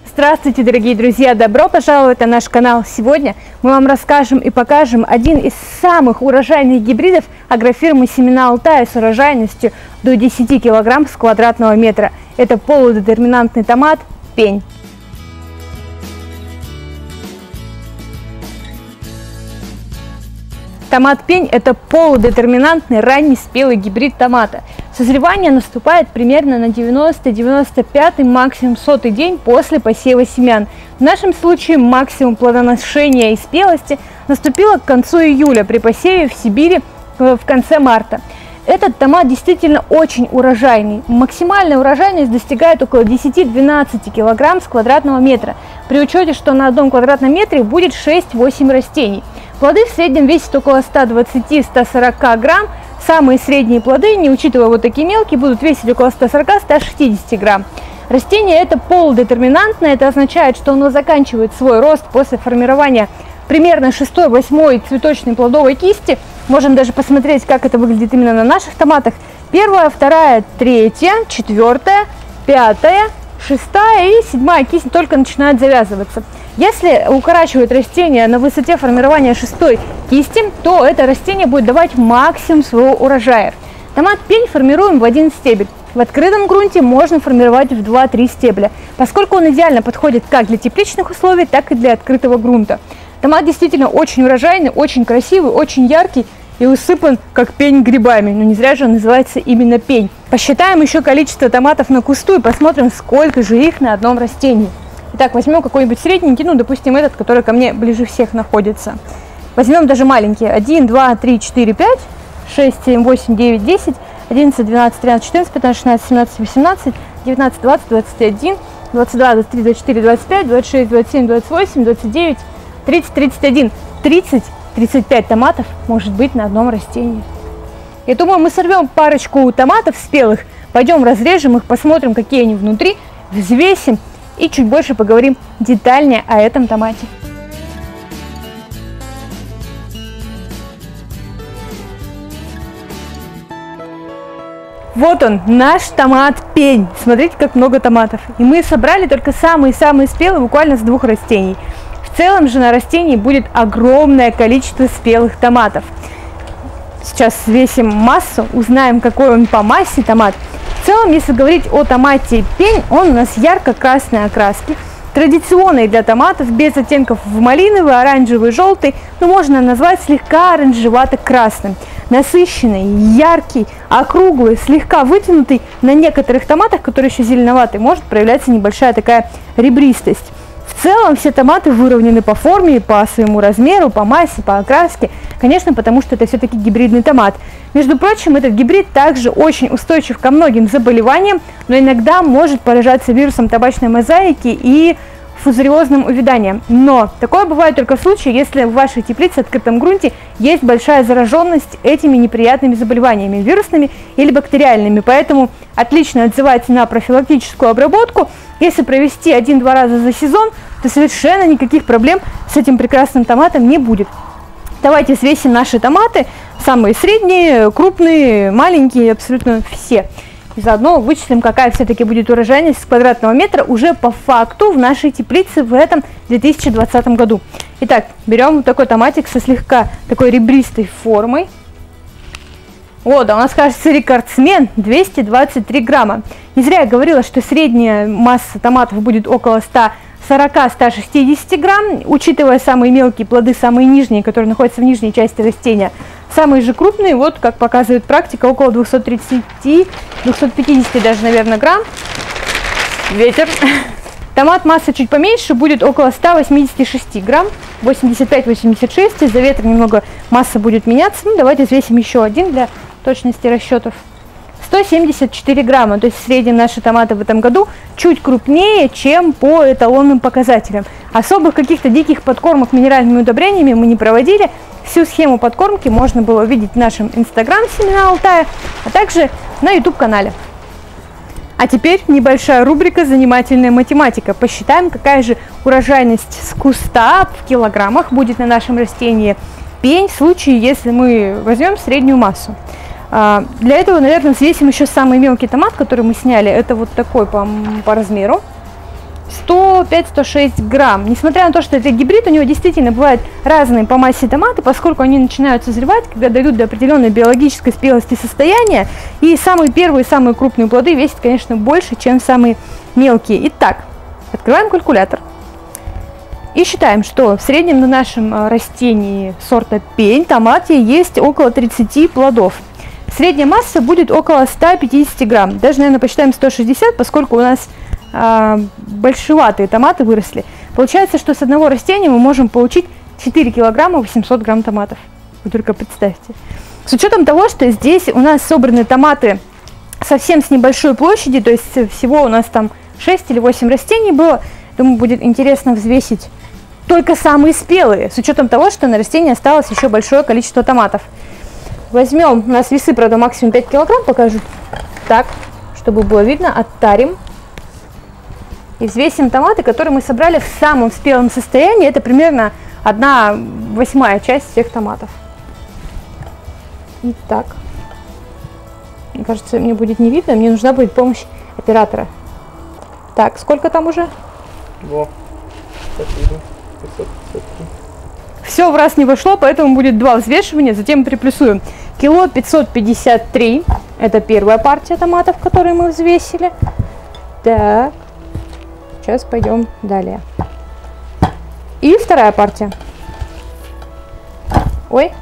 Здравствуйте, дорогие друзья! Добро пожаловать на наш канал! Сегодня мы вам расскажем и покажем один из самых урожайных гибридов агрофирмы «Семена Алтая» с урожайностью до 10 кг с квадратного метра. Это полудетерминантный томат «Пень». Томат «Пень» – это полудетерминантный ранний спелый гибрид томата. Созревание наступает примерно на 90-95, максимум 100-й день после посева семян. В нашем случае максимум плодоношения и спелости наступило к концу июля при посеве в Сибири в конце марта. Этот томат действительно очень урожайный. Максимальная урожайность достигает около 10-12 кг с квадратного метра, при учете, что на одном квадратном метре будет 6-8 растений. Плоды в среднем весят около 120-140 грамм. Самые средние плоды, не учитывая вот такие мелкие, будут весить около 140-160 грамм. Растение это полудетерминантное, это означает, что оно заканчивает свой рост после формирования примерно 6-8 цветочной плодовой кисти. Можем даже посмотреть, как это выглядит именно на наших томатах. Первая, вторая, третья, четвертая, пятая, шестая и седьмая кисть только начинает завязываться. Если укорачивать растение на высоте формирования шестой кисти, то это растение будет давать максимум своего урожая. Томат «Пень» формируем в один стебель. В открытом грунте можно формировать в 2-3 стебля, поскольку он идеально подходит как для тепличных условий, так и для открытого грунта. Томат действительно очень урожайный, очень красивый, очень яркий и усыпан как пень грибами. Но не зря же он называется именно пень. Посчитаем еще количество томатов на кусту и посмотрим, сколько же их на одном растении. Итак, возьмем какой-нибудь средненький, ну, допустим, этот, который ко мне ближе всех находится. Возьмем даже маленькие. 1, 2, 3, 4, 5, 6, 7, 8, 9, 10, 11, 12, 13, 14, 15, 16, 17, 18, 19, 20, 21, 22, 23, 24, 25, 26, 27, 28, 29, 30, 31, 30, 35 томатов может быть на одном растении. Я думаю, мы сорвем парочку томатов спелых, пойдем разрежем их, посмотрим, какие они внутри, взвесим и чуть больше поговорим детальнее о этом томате. Вот он, наш томат «Пень». Смотрите, как много томатов. И мы собрали только самые-самые спелые, буквально с 2 растений. В целом же на растении будет огромное количество спелых томатов. Сейчас взвесим массу, узнаем, какой он по массе томат. В целом, если говорить о томате «Пень», он у нас ярко-красной окраски. Традиционный для томатов, без оттенков в малиновый, оранжевый, желтый, но можно назвать слегка оранжевато-красным. Насыщенный, яркий, округлый, слегка вытянутый. На некоторых томатах, которые еще зеленоватые, может проявляться небольшая такая ребристость. В целом все томаты выровнены по форме, по своему размеру, по массе, по окраске. Конечно, потому что это все-таки гибридный томат. Между прочим, этот гибрид также очень устойчив ко многим заболеваниям, но иногда может поражаться вирусом табачной мозаики и фузариозным увяданием. Но такое бывает только в случае, если в вашей теплице в открытом грунте есть большая зараженность этими неприятными заболеваниями, вирусными или бактериальными. Поэтому отлично отзывается на профилактическую обработку. Если провести 1-2 раза за сезон, то совершенно никаких проблем с этим прекрасным томатом не будет. Давайте взвесим наши томаты, самые средние, крупные, маленькие, абсолютно все. И заодно вычислим, какая все-таки будет урожайность с квадратного метра уже по факту в нашей теплице в этом 2020 году. Итак, берем вот такой томатик со слегка такой ребристой формой. Вот, да, у нас, кажется, рекордсмен 223 грамма. Не зря я говорила, что средняя масса томатов будет около 140-160 грамм, учитывая самые мелкие плоды, самые нижние, которые находятся в нижней части растения. Самые же крупные, вот, как показывает практика, около 230-250 даже, наверное, грамм. Ветер. Томат масса чуть поменьше, будет около 186 грамм, 85-86. Из-за ветра немного масса будет меняться. Ну, давайте взвесим еще один для точности расчетов. 174 грамма, то есть в среднем наши томаты в этом году чуть крупнее, чем по эталонным показателям. Особых каких-то диких подкормок минеральными удобрениями мы не проводили. Всю схему подкормки можно было увидеть в нашем инстаграм «Семена Алтая», а также на YouTube-канале. А теперь небольшая рубрика «Занимательная математика». Посчитаем, какая же урожайность с куста в килограммах будет на нашем растении «Пень» в случае, если мы возьмем среднюю массу. Для этого, наверное, взвесим еще самый мелкий томат, который мы сняли. Это вот такой по размеру. 105-106 грамм. Несмотря на то, что это гибрид, у него действительно бывают разные по массе томаты, поскольку они начинают созревать, когда дойдут до определенной биологической спелости состояния. И самые первые, самые крупные плоды весят, конечно, больше, чем самые мелкие. Итак, открываем калькулятор. И считаем, что в среднем на нашем растении сорта пень, томате, есть около 30 плодов. Средняя масса будет около 150 грамм. Даже, наверное, посчитаем 160, поскольку у нас большеватые томаты выросли. Получается, что с одного растения мы можем получить 4 килограмма 800 грамм томатов. Вы только представьте. С учетом того, что здесь у нас собраны томаты совсем с небольшой площади, то есть всего у нас там 6 или 8 растений было, думаю, будет интересно взвесить только самые спелые, с учетом того, что на растении осталось еще большое количество томатов. Возьмем, у нас весы, правда, максимум 5 килограмм покажу. Так, чтобы было видно, оттарим. И взвесим томаты, которые мы собрали в самом спелом состоянии. Это примерно 1/8 часть всех томатов. Итак. Мне кажется, мне будет не видно. Мне нужна будет помощь оператора. Так, сколько там уже? 2. Все в раз не вошло, поэтому будет 2 взвешивания, затем приплюсуем. Кило 553. Это первая партия томатов, которые мы взвесили. Так. Сейчас пойдем далее. И вторая партия. Ой.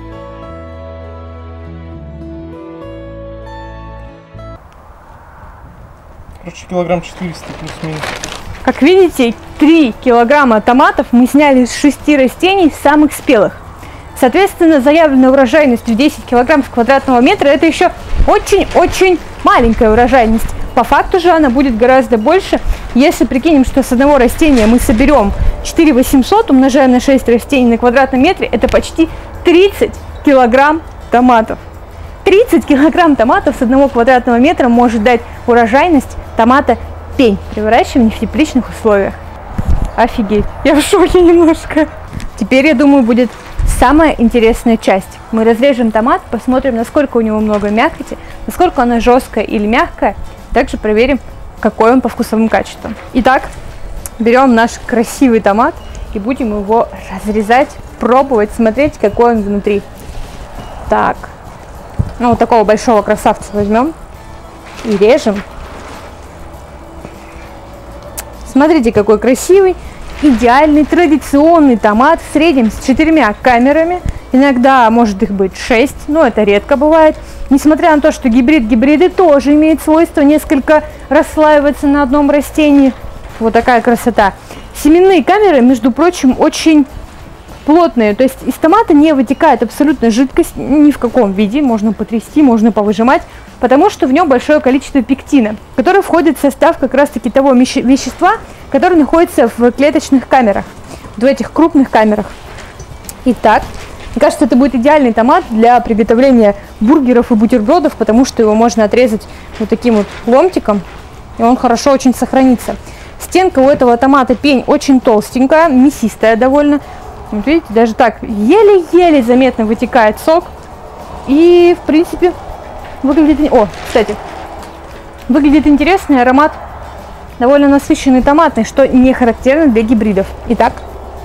Короче, килограмм 400 плюс-минус. Как видите, 3 килограмма томатов мы сняли с 6 растений самых спелых. Соответственно, заявленная урожайность в 10 килограмм с квадратного метра — это еще очень-очень маленькая урожайность. По факту же она будет гораздо больше, если прикинем, что с одного растения мы соберем 4800, умножая на 6 растений на квадратном метре, это почти 30 килограмм томатов. 30 килограмм томатов с 1 квадратного метра может дать урожайность томата пень при выращивании в тепличных условиях. Офигеть, я в шоке немножко. Теперь, я думаю, будет самая интересная часть. Мы разрежем томат, посмотрим, насколько у него много мякоти, насколько оно жесткое или мягкое. Также проверим, какой он по вкусовым качествам. Итак, берем наш красивый томат и будем его разрезать, пробовать, смотреть, какой он внутри. Так, ну вот такого большого красавца возьмем и режем. Смотрите, какой красивый, идеальный, традиционный томат, в среднем с 4 камерами. Иногда может их быть 6, но это редко бывает. Несмотря на то, что гибриды тоже имеют свойство несколько расслаиваться на одном растении. Вот такая красота. Семенные камеры, между прочим, очень плотные. То есть из томата не вытекает абсолютно жидкость ни в каком виде. Можно потрясти, можно повыжимать, потому что в нем большое количество пектина, который входит в состав как раз-таки того вещества, которое находится в клеточных камерах, в этих крупных камерах. Итак, мне кажется, это будет идеальный томат для приготовления бургеров и бутербродов, потому что его можно отрезать вот таким вот ломтиком, и он хорошо очень сохранится. Стенка у этого томата пень очень толстенькая, мясистая довольно. Вот видите, даже так еле-еле заметно вытекает сок. И, в принципе, выглядит... О, кстати, выглядит интересный аромат, довольно насыщенный томатный, что не характерно для гибридов. Итак.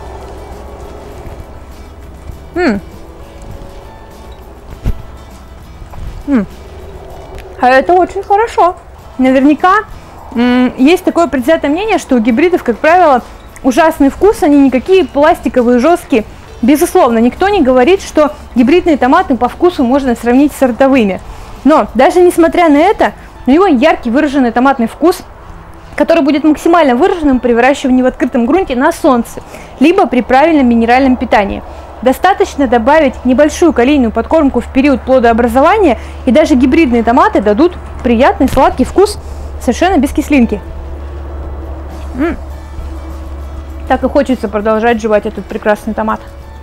А это очень хорошо. Наверняка есть такое предвзятое мнение, что у гибридов, как правило, ужасный вкус, они никакие пластиковые, жесткие. Безусловно, никто не говорит, что гибридные томаты по вкусу можно сравнить с сортовыми. Но даже несмотря на это, у него яркий выраженный томатный вкус, который будет максимально выраженным при выращивании в открытом грунте на солнце, либо при правильном минеральном питании. Достаточно добавить небольшую калийную подкормку в период плодообразования, и даже гибридные томаты дадут приятный сладкий вкус совершенно без кислинки. Так и хочется продолжать жевать этот прекрасный томат.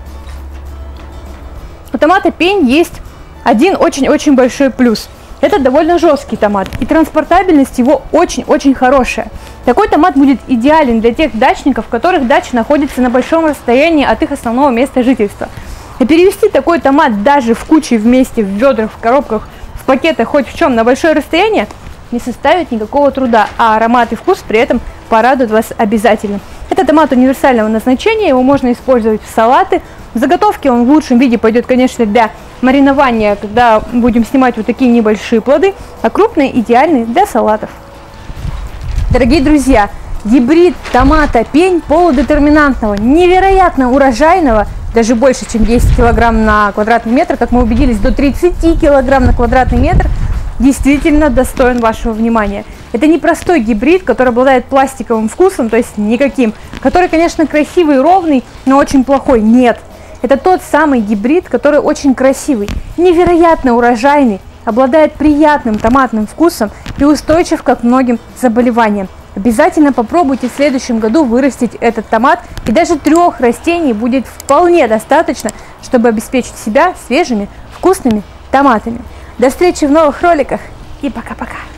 У томата пень есть один очень-очень большой плюс. Это довольно жесткий томат, и транспортабельность его очень-очень хорошая. Такой томат будет идеален для тех дачников, у которых дача находится на большом расстоянии от их основного места жительства. И перевести такой томат даже в куче вместе, в ведрах, в коробках, в пакетах, хоть в чем, на большое расстояние, не составит никакого труда, а аромат и вкус при этом порадуют вас обязательно. Это томат универсального назначения, его можно использовать в салаты. В заготовке он в лучшем виде пойдет, конечно, для маринования, когда будем снимать вот такие небольшие плоды, а крупные идеальны для салатов. Дорогие друзья, гибрид томата пень полудетерминантного, невероятно урожайного, даже больше, чем 10 килограмм на квадратный метр, как мы убедились, до 30 килограмм на квадратный метр, действительно достоин вашего внимания. Это не простой гибрид, который обладает пластиковым вкусом, то есть никаким, который, конечно, красивый и ровный, но очень плохой. Нет, это тот самый гибрид, который очень красивый, невероятно урожайный, обладает приятным томатным вкусом и устойчив к многим заболеваниям. Обязательно попробуйте в следующем году вырастить этот томат, и даже 3 растений будет вполне достаточно, чтобы обеспечить себя свежими, вкусными томатами. До встречи в новых роликах и пока-пока!